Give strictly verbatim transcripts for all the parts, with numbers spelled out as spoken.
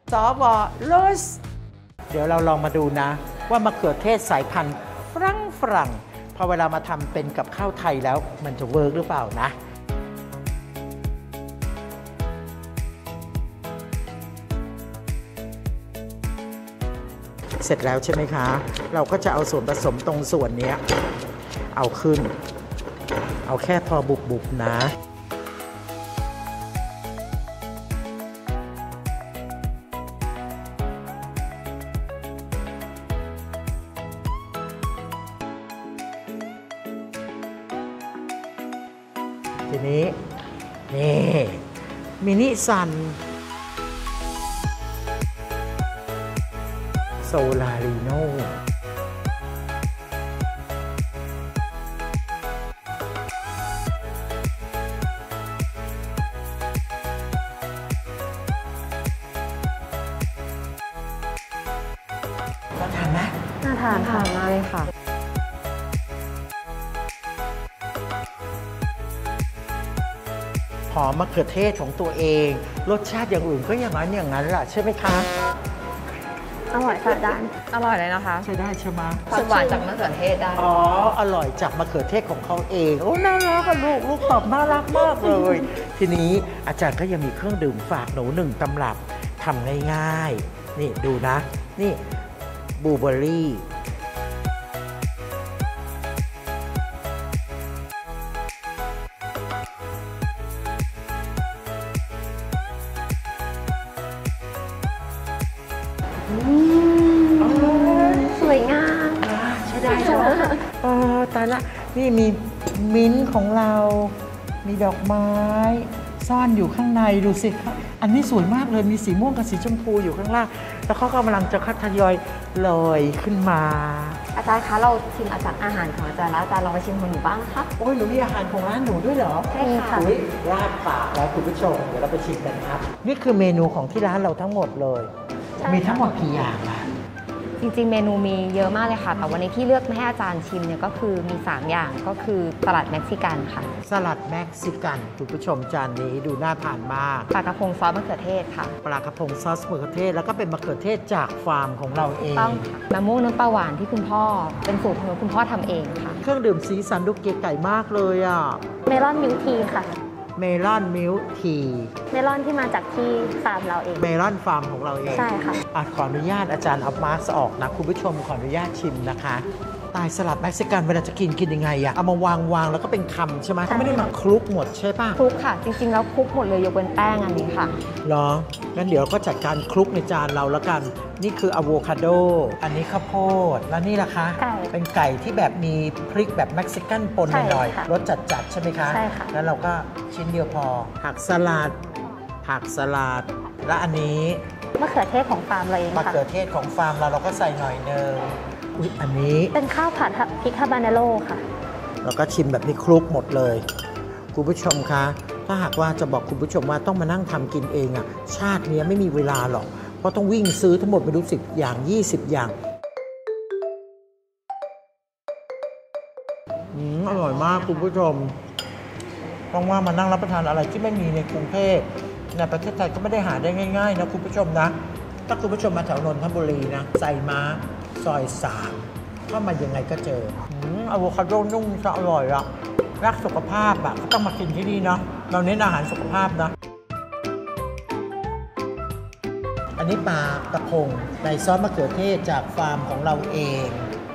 สวโรสเดี๋ยวเราลองมาดูนะว่ามะเขือเทศสายพันธุ์ฝรั่งฝรั่งพอเวลามาทำเป็นกับข้าวไทยแล้วมันจะเวิร์กหรือเปล่านะเสร็จแล้วใช่ไหมคะเราก็จะเอาส่วนผสมตรงส่วนนี้เอาขึ้นเอาแค่พอบุบๆนะทีนี้นี่มินิซันโซลาริโนน่าทานไหมน่าทานทานมากเลยค่ะหอมมะเขือเทศของตัวเองรสชาติอย่างอื่นก็อย่างนั้นอย่างนั้นแหละใช่ไหมคะอร่อยค่ะด้านอร่อยเลยนะคะใช่ได้ใช่ไหมความหวานจากมะเขือเทศได้อ๋ออร่อยจากมะเขือเทศของเขาเองโอ้น่ารักอะลูกลูกตอบน่ารักมากเลยทีนี้อาจารย์ก็ยังมีเครื่องดื่มฝากหนูหนึ่งตำรับทำง่ายๆนี่ดูนะนี่บลูเบอร์รี่สวยงามใช่ได้ใช่ไหมอ๋อตายละนี่มีมิ้นท์ของเรามีดอกไม้ซ่อนอยู่ข้างในดูสิอันนี้สวยมากเลยมีสีม่วงกับสีชมพูอยู่ข้างล่างแล้วเขากำลังจะคัดทยอยลอยขึ้นมาอาจารย์คะเราชิมอาจารย์อาหารของอาจารย์แล้วอาจารย์ลองไปชิมของหนูบ้างนะคะโอ้ยหนูมีอาหารของร้านหนูด้วยเหรอใช่ค่ะลาบปากแล้วคุณผู้ชมเดี๋ยวเราไปชิมกันครับนี่คือเมนูของที่ร้านเราทั้งหมดเลยมีทั้งหมดกี่อย่างอ่ะจริงๆเมนูมีเยอะมากเลยค่ะแต่วันนี้ที่เลือกมาให้อาจารย์ชิมเนี่ยก็คือมีสามอย่างก็คือสลัดเม็กซิกันค่ะสลัดเม็กซิกันคุณผู้ชมจานนี้ดูน่าทานมากปลากระพงซอสมะเขือเทศค่ะปลากระพงซอสมะเขือเทศแล้วก็เป็นมะเขือเทศจากฟาร์มของเราเองต้องค่ะมะม่วงน้ำปลาหวานที่คุณพ่อเป็นสูตรของคุณพ่อทำเองค่ะเครื่องดื่มสีสันดูเก๋ไก่มากเลยอ่ะเมลอนมิลทีค่ะเมลอนมิลทีเมลอนที่มาจากที่ฟาร์มเราเองเมลอนฟาร์มของเราเองใช่ค่ะขออนุญาตอาจารย์เอามาร์กออกนะคุณผู้ชมขออนุญาตชิมนะคะตายสลัดเม็กซิกันเวลาจะกินกินยังไงอะเอามาวางวางแล้วก็เป็นคำใช่ไหมเขาไม่ได้มาคลุกหมดใช่ป่ะคลุกค่ะจริงๆแล้วคลุกหมดเลยยกเว้นแป้งอันนี้ค่ะหรองั้นเดี๋ยวก็จัดการคลุกในจานเราแล้วกันนี่คืออะโวคาโดอันนี้ข้าวโพดแล้วนี่ล่ะคะไก่เป็นไก่ที่แบบมีพริกแบบเม็กซิกันปนหน่อยรสจัดๆใช่ไหมคะใช่ค่ะแล้วเราก็ชิ้นเดียวพอผักสลัดผักสลัดและอันนี้มะเขือเทศของฟาร์มเราเองค่ะมะเขือเทศของฟาร์มเราเราก็ใส่หน่อยนึงอุ๊ยอันนี้เป็นข้าวผัดพริกฮาบาเนโรค่ะแล้วก็ชิมแบบนี้คลุกหมดเลยคุณผู้ชมคะถ้าหากว่าจะบอกคุณผู้ชมว่าต้องมานั่งทำกินเองอะชาตินี้ไม่มีเวลาหรอกเพราะต้องวิ่งซื้อทั้งหมดไม่รู้สิบอย่างยี่สิบอย่างอืมอร่อยมากคุณผู้ชมต้องว่ามานั่งรับประทานอะไรที่ไม่มีในกรุงเทพในประเทศไทยก็ไม่ได้หาได้ง่ายๆนะคุณผู้ชมนะถ้าคุณผู้ชมมาแถวนนทบุรีนะไซม้าซอยสามก็มายังไงก็เจออะโวคาโดนุ่มจะอร่อยอะรักสุขภาพอะก็ต้องมากินที่นี่เนาะเราเน้นอาหารสุขภาพนะอันนี้ปลากระพงในซอสมะเขือเทศจากฟาร์มของเราเอง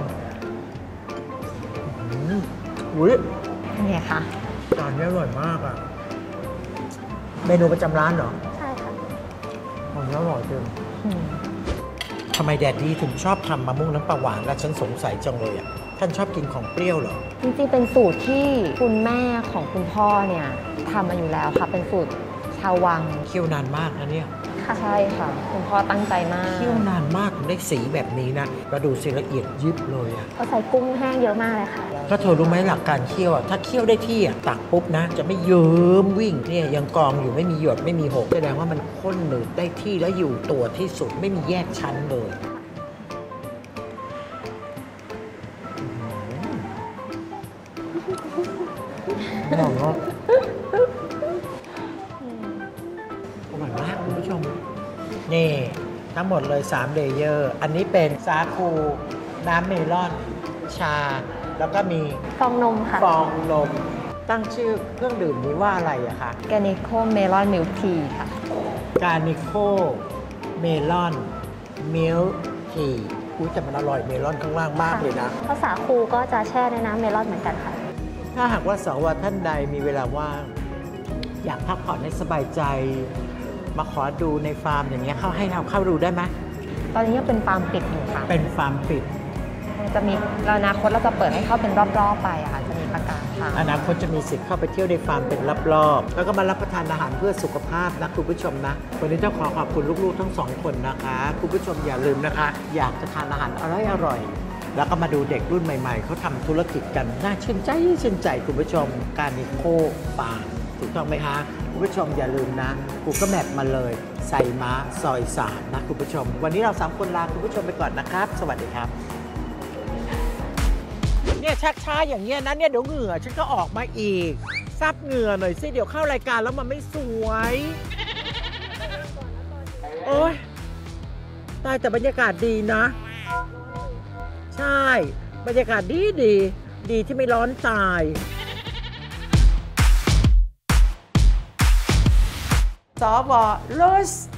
อุ้ยนี่ค่ะจานนี้อร่อยมากอะเมนูประจำร้านเหรอใช่ค่ะของนี้อร่อยจริงทำไมแดดดี้ถึงชอบทำมะม่วงน้ำปลาหวานและฉันสงสัยจังเลยอ่ะท่านชอบกินของเปรี้ยวเหรอจริงๆเป็นสูตรที่คุณแม่ของคุณพ่อเนี่ยทำมาอยู่แล้วค่ะเป็นสูตรชาววังเคี่ยวนานมากนะเนี่ยใช่ค่ะคุณพ่อตั้งใจมากเคี่ยวนานมากถึงได้สีแบบนี้นะแล้วดูสิละเอียดยิบเลยอ่ะเขาใส่กุ้งแห้งเยอะมากเลยค่ะก็เธอรู้ไหมหลักการเคี่ยวอ่ะถ้าเคี่ยวได้ที่อ่ะตักปุ๊บนะจะไม่เยิ้มวิ่งเนี่ยยังกองอยู่ไม่มีหยดไม่มีหกแสดงว่ามันข้นหนืดได้ที่และอยู่ตัวที่สุดไม่มีแยกชั้นเลยอร่อยมากอร่อยมากคุณผู้ชมนี่ทั้งหมดเลยสามเลเยอร์อันนี้เป็นสาคูน้ำเมลอน ชา แล้วก็มีฟองนมค่ะฟองนมตั้งชื่อเครื่องดื่มนี้ว่าอะไรอะคะแกนิโคเมลอนมิลทีค่ะกานิโคเมลอนมิลทีอุ้ยแต่มันอร่อยเมลอนข้างล่างมากเลยนะข้าวสาคูก็จะแช่ในน้ำเมลอนเหมือนกันค่ะถ้าหากว่าสวท่านใดมีเวลาว่าง อยากพักผ่อนให้สบายใจ มาขอดูในฟาร์มอย่างเงี้ยเข้าให้เราเข้าดูได้ไหมตอนนี้ยังเป็นฟาร์มปิดอยู่ค่ะเป็นฟาร์มปิดจะมีอนาคตเราจะเปิดให้เข้าเป็นรอบๆไปอะค่ะ จะมีประกาศค่ะอนาคตจะมีสิทธิ์เข้าไปเที่ยวในฟาร์มเป็นรอบๆแล้วก็มารับประทานอาหารเพื่อสุขภาพนะคุณผู้ชมนะวันนี้ต้องขอขอบคุณลูกๆทั้งสองคนนะคะคุณผู้ชมอย่าลืมนะคะ อยากจะทานอาหารอร่อยๆแล้วก็มาดูเด็กรุ่นใหม่ๆเขาทำธุรกิจกันน่าชื่นใจชื่นใจคุณผู้ชมการนิโคฟาร์มถูกต้องไหมคะคุณผู้ชมอย่าลืมนะกูก็แมปมาเลยใส่ม้าซอยสามนะคุณผู้ชม วันนี้เราสามคนลาคุณผู้ชมไปก่อนนะครับ สวัสดีครับ เนี่ยชักช้าอย่างเงี้ยนะเนี่ยเดี๋ยวเหงื่อฉันก็ออกมาอีกซับเหงื่อหน่อยสิเดี๋ยวเข้ารายการแล้วมันไม่สวยโอ๊ยตายแต่บรรยากาศดีนะ ใช่บรรยากาศดีดีดีที่ไม่ร้อนตายสวลส